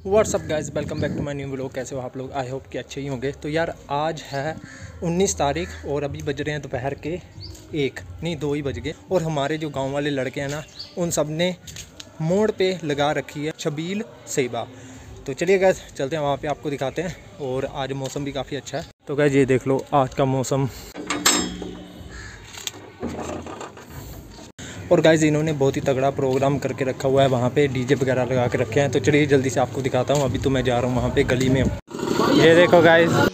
WhatsApp guys, welcome back to my new vlog. कैसे हो आप लोग? आई होप कि अच्छे ही होंगे। तो यार आज है 19 तारीख और अभी बज रहे हैं दोपहर के 2 ही बज गए। और हमारे जो गांव वाले लड़के हैं ना, उन सब ने मोड़ पे लगा रखी है छबील सेवा। तो चलिए गाइस चलते हैं वहाँ पे, आपको दिखाते हैं। और आज मौसम भी काफ़ी अच्छा है। तो गाइस ये देख लो आज का मौसम। और गाइस इन्होंने बहुत ही तगड़ा प्रोग्राम करके रखा हुआ है, वहाँ पे डीजे वगैरह लगा के रखे हैं। तो चलिए जल्दी से आपको दिखाता हूँ। अभी तो मैं जा रहा हूँ वहाँ पे गली में। ये देखो गाइस,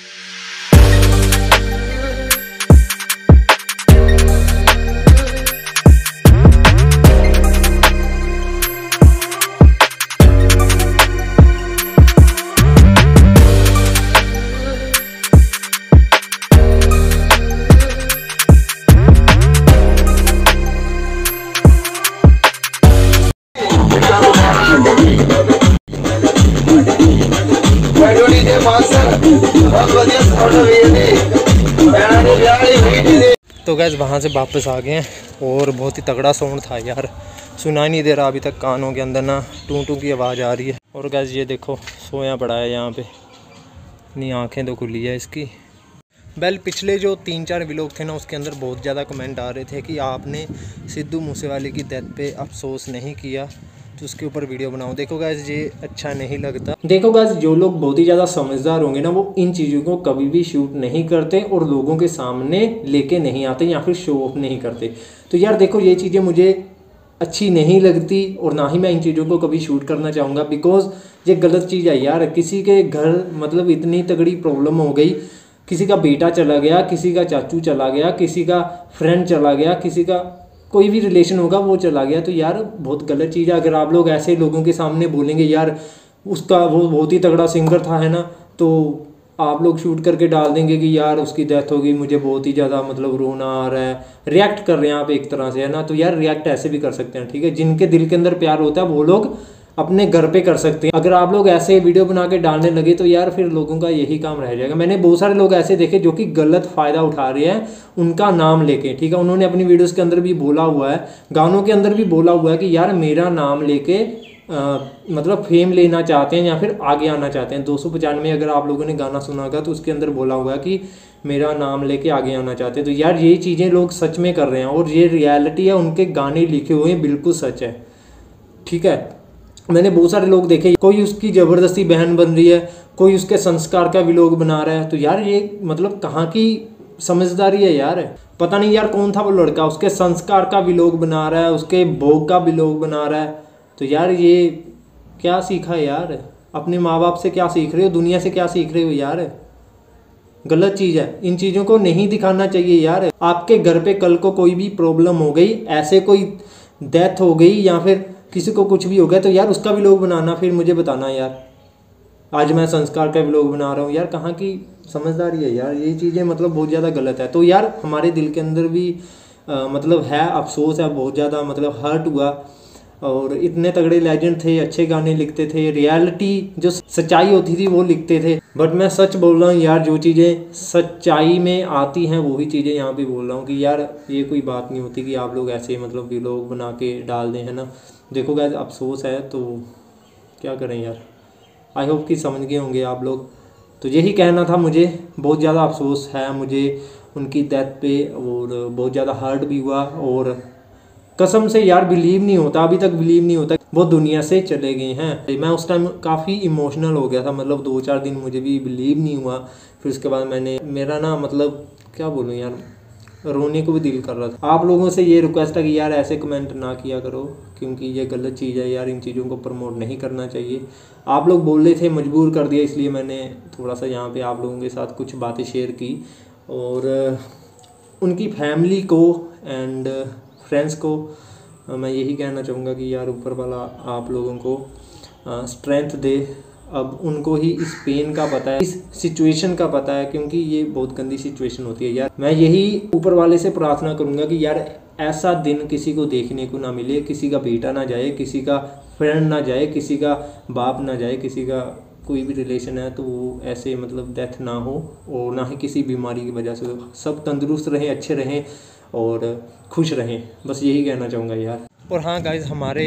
तो गैस वहाँ से वापस आ गए हैं और बहुत ही तगड़ा साउंड था यार, सुना नहीं दे रहा अभी तक कानों के अंदर ना, टू टू की आवाज़ आ रही है। और गैस ये देखो सोया पड़ा है यहाँ पे, नहीं आंखें तो खुली है इसकी। वेल पिछले जो 3-4 व्लॉग थे ना, उसके अंदर बहुत ज़्यादा कमेंट आ रहे थे कि आपने सिद्धू मूसेवाले की डेथ पे अफसोस नहीं किया, तो उसके ऊपर वीडियो बनाओ। देखो गाइस ये अच्छा नहीं लगता। देखो गाइस जो लोग बहुत ही ज़्यादा समझदार होंगे ना, वो इन चीज़ों को कभी भी शूट नहीं करते और लोगों के सामने लेके नहीं आते या फिर शो ऑफ नहीं करते। तो यार देखो ये चीज़ें मुझे अच्छी नहीं लगती और ना ही मैं इन चीज़ों को कभी शूट करना चाहूँगा, बिकॉज ये गलत चीज़ है यार। किसी के घर मतलब इतनी तगड़ी प्रॉब्लम हो गई, किसी का बेटा चला गया, किसी का चाचू चला गया, किसी का फ्रेंड चला गया, किसी का कोई भी रिलेशन होगा वो चला गया, तो यार बहुत गलत चीज़ है। अगर आप लोग ऐसे लोगों के सामने बोलेंगे यार उसका वो बहुत ही तगड़ा सिंगर था है ना, तो आप लोग शूट करके डाल देंगे कि यार उसकी डेथ हो गई, मुझे बहुत ही ज़्यादा मतलब रोना आ रहा है, रिएक्ट कर रहे हैं आप एक तरह से है ना। तो यार रिएक्ट ऐसे भी कर सकते हैं, ठीक है। जिनके दिल के अंदर प्यार होता है वो लोग अपने घर पे कर सकते हैं। अगर आप लोग ऐसे वीडियो बना के डालने लगे तो यार फिर लोगों का यही काम रह जाएगा। मैंने बहुत सारे लोग ऐसे देखे जो कि गलत फ़ायदा उठा रहे हैं उनका नाम लेके, ठीक है। उन्होंने अपनी वीडियोस के अंदर भी बोला हुआ है, गानों के अंदर भी बोला हुआ है कि यार मेरा नाम लेके मतलब फेम लेना चाहते हैं या फिर आगे आना चाहते हैं। 295 अगर आप लोगों ने गाना सुना होगा तो उसके अंदर बोला हुआ है कि मेरा नाम लेके आगे आना चाहते हैं। तो यार ये चीज़ें लोग सच में कर रहे हैं और ये रियलिटी है, उनके गाने लिखे हुए हैं, बिल्कुल सच है, ठीक है। मैंने बहुत सारे लोग देखे, कोई उसकी ज़बरदस्ती बहन बन रही है, कोई उसके संस्कार का व्लॉग बना रहा है। तो यार ये मतलब कहाँ की समझदारी है यार। पता नहीं यार कौन था वो लड़का, उसके संस्कार का व्लॉग बना रहा है, उसके भोग का व्लॉग बना रहा है। तो यार ये क्या सीखा है यार, अपने माँ बाप से क्या सीख रहे हो, दुनिया से क्या सीख रहे हो यार। गलत चीज़ है, इन चीज़ों को नहीं दिखाना चाहिए यार। आपके घर पे कल को कोई भी प्रॉब्लम हो गई, ऐसे कोई डेथ हो गई या फिर किसी को कुछ भी हो गया, तो यार उसका भी व्लॉग बनाना, फिर मुझे बताना यार आज मैं संस्कार का व्लॉग बना रहा हूँ। यार कहाँ की समझदारी है यार, ये चीज़ें मतलब बहुत ज़्यादा गलत है। तो यार हमारे दिल के अंदर भी मतलब है अफसोस है, बहुत ज़्यादा मतलब हर्ट हुआ। और इतने तगड़े लेजेंड थे, अच्छे गाने लिखते थे, रियलिटी जो सच्चाई होती थी वो लिखते थे। बट मैं सच बोल रहा हूँ यार, जो चीज़ें सच्चाई में आती हैं वही चीज़ें यहाँ पे बोल रहा हूँ कि यार ये कोई बात नहीं होती कि आप लोग ऐसे मतलब व्लॉग बना के डाल दें, है ना। देखो गाइस अफसोस है तो क्या करें यार। आई होप कि समझ गए होंगे आप लोग। तो यही कहना था मुझे, बहुत ज़्यादा अफसोस है मुझे उनकी डेथ पे और बहुत ज़्यादा हर्ट भी हुआ। और कसम से यार बिलीव नहीं होता, अभी तक बिलीव नहीं होता वो दुनिया से चले गए हैं। मैं उस टाइम काफ़ी इमोशनल हो गया था, मतलब 2-4 दिन मुझे भी बिलीव नहीं हुआ। फिर उसके बाद मेरा ना मतलब क्या बोलूँ यार, रोने को भी दिल कर रहा था। आप लोगों से ये रिक्वेस्ट है कि यार ऐसे कमेंट ना किया करो, क्योंकि ये गलत चीज़ है यार, इन चीज़ों को प्रमोट नहीं करना चाहिए। आप लोग बोल रहे थे, मजबूर कर दिया, इसलिए मैंने थोड़ा सा यहाँ पे आप लोगों के साथ कुछ बातें शेयर की। और उनकी फैमिली को एंड फ्रेंड्स को मैं यही कहना चाहूँगा कि यार ऊपर वाला आप लोगों को स्ट्रेंथ दे। अब उनको ही इस पेन का पता है, इस सिचुएशन का पता है, क्योंकि ये बहुत गंदी सिचुएशन होती है यार। मैं यही ऊपर वाले से प्रार्थना करूंगा कि यार ऐसा दिन किसी को देखने को ना मिले, किसी का बेटा ना जाए, किसी का फ्रेंड ना जाए, किसी का बाप ना जाए, किसी का कोई भी रिलेशन है तो वो ऐसे मतलब डेथ ना हो, और ना ही किसी बीमारी की वजह से। सब तंदुरुस्त रहें, अच्छे रहें और खुश रहें, बस यही कहना चाहूँगा यार। और हाँ गाइज़, हमारे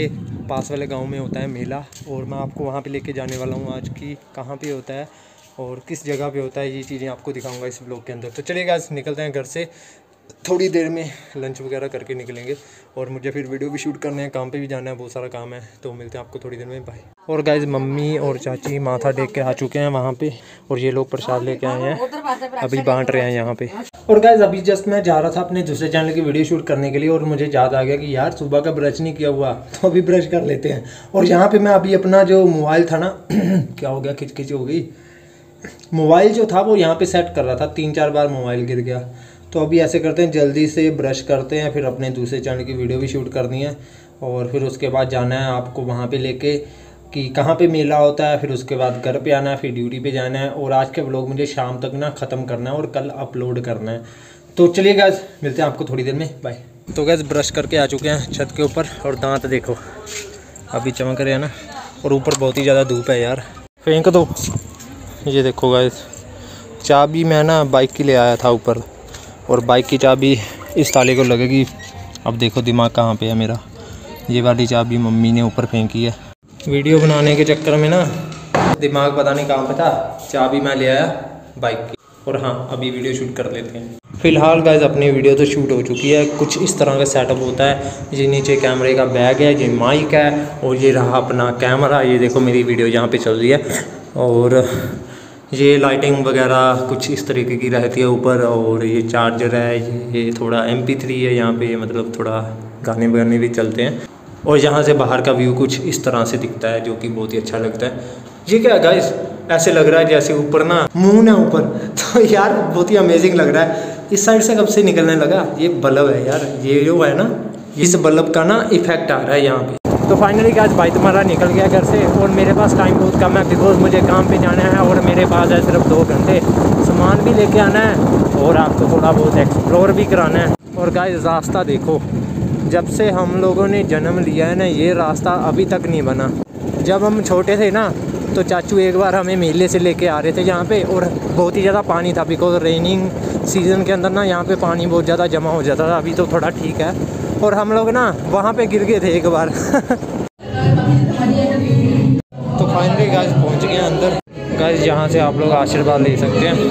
पास वाले गांव में होता है मेला, और मैं आपको वहां पे लेके जाने वाला हूं आज कि कहां पे होता है और किस जगह पे होता है, ये चीज़ें आपको दिखाऊंगा इस ब्लॉग के अंदर। तो चलिए गाइस निकलते हैं घर से, थोड़ी देर में लंच वगैरह करके निकलेंगे और मुझे फिर वीडियो भी शूट करने हैं, काम पे भी जाना है, बहुत सारा काम है। तो मिलते हैं आपको थोड़ी देर में, बाय। और गाइस मम्मी और चाची माथा टेक के आ चुके हैं वहाँ पे, और ये लोग प्रसाद लेके आए हैं, अभी बांट रहे हैं यहाँ पे। और गाइस अभी जस्ट मैं जा रहा था अपने दूसरे चैनल की वीडियो शूट करने के लिए, और मुझे याद आ गया कि यार सुबह का ब्रश नहीं किया हुआ, तो अभी ब्रश कर लेते हैं। और यहाँ पे मैं अभी अपना जो मोबाइल था ना क्या हो गया, खिचखिच हो गई, मोबाइल जो था वो यहाँ पे सेट कर रहा था, 3-4 बार मोबाइल गिर गया। तो अभी ऐसे करते हैं, जल्दी से ब्रश करते हैं, फिर अपने दूसरे चैनल की वीडियो भी शूट करनी है, और फिर उसके बाद जाना है आपको वहाँ पे लेके कि कहाँ पे मेला होता है, फिर उसके बाद घर पे आना है, फिर ड्यूटी पे जाना है। और आज के व्लॉग मुझे शाम तक ना ख़त्म करना है और कल अपलोड करना है। तो चलिए गाइस मिलते हैं आपको थोड़ी देर में, बाय। तो गाइस ब्रश करके आ चुके हैं छत के ऊपर, और दांत देखो अभी चमक रहे हैं ना, और ऊपर बहुत ही ज़्यादा धूप है यार, फेंक दो। ये देखो गाइस चाबी मैं ना बाइक की ले आया था ऊपर, और बाइक की चाबी इस ताले को लगेगी। अब देखो दिमाग कहाँ पे है मेरा, ये वाली चाबी मम्मी ने ऊपर फेंकी है। वीडियो बनाने के चक्कर में ना दिमाग पता नहीं कहाँ पे था, चाबी मैं ले आया बाइक की। और हाँ अभी वीडियो शूट कर लेते हैं। फ़िलहाल गाइस अपनी वीडियो तो शूट हो चुकी है, कुछ इस तरह का सेटअप होता है। ये नीचे कैमरे का बैग है, ये माइक है, और ये रहा अपना कैमरा। ये देखो मेरी वीडियो यहाँ पे चल रही है, और ये लाइटिंग वगैरह कुछ इस तरीके की रहती है ऊपर। और ये चार्जर है, ये थोड़ा MP3 है यहाँ पे, मतलब थोड़ा गाने वगाने भी चलते हैं। और यहाँ से बाहर का व्यू कुछ इस तरह से दिखता है, जो कि बहुत ही अच्छा लगता है। ये क्या है गाइस, ऐसे लग रहा है जैसे ऊपर ना मून है ऊपर, तो यार बहुत ही अमेजिंग लग रहा है। इस साइड से कब से निकलने लगा, ये बल्ब है यार, ये जो है ना, इस बल्ब का ना इफेक्ट आ रहा है यहाँ पे। तो फाइनली गाइस भाई तुम्हारा निकल गया घर से, और मेरे पास टाइम बहुत कम है, बिकॉज मुझे काम पे जाना है, और मेरे पास है सिर्फ 2 घंटे। सामान भी लेके आना है, और आपको थोड़ा बहुत एक्सप्लोर भी कराना है। और गाइस रास्ता देखो, जब से हम लोगों ने जन्म लिया है ना, ये रास्ता अभी तक नहीं बना। जब हम छोटे थे ना, तो चाचू एक बार हमें मेले से लेके आ रहे थे यहाँ पे, और बहुत ही ज़्यादा पानी था, बिकॉज रेनिंग सीज़न के अंदर ना यहाँ पे पानी बहुत ज़्यादा जमा हो जाता था। अभी तो थोड़ा ठीक है, और हम लोग ना वहाँ पे गिर गए थे एक बार तो फाइनली गाइस पहुँच गए अंदर। गाइस यहाँ से आप लोग आशीर्वाद ले सकते हैं।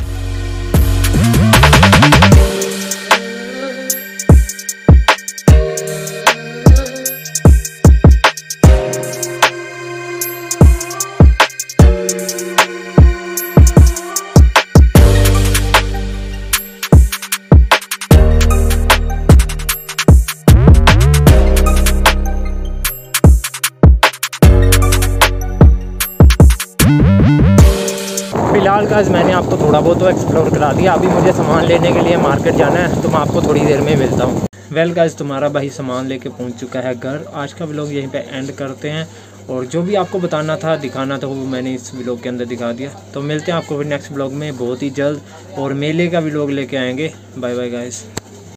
फिलहाल गाइस मैंने आपको थोड़ा बहुत तो एक्सप्लोर करा दिया, अभी मुझे सामान लेने के लिए मार्केट जाना है, तो मैं आपको थोड़ी देर में मिलता हूँ। वेल गाइस तुम्हारा भाई सामान लेके पहुँच चुका है घर। आज का व्लॉग यहीं पे एंड करते हैं, और जो भी आपको बताना था दिखाना था वो मैंने इस व्लॉग के अंदर दिखा दिया। तो मिलते हैं आपको फिर नेक्स्ट व्लॉग में बहुत ही जल्द, और मेले का व्लॉग लेके आएंगे। Bye bye guys.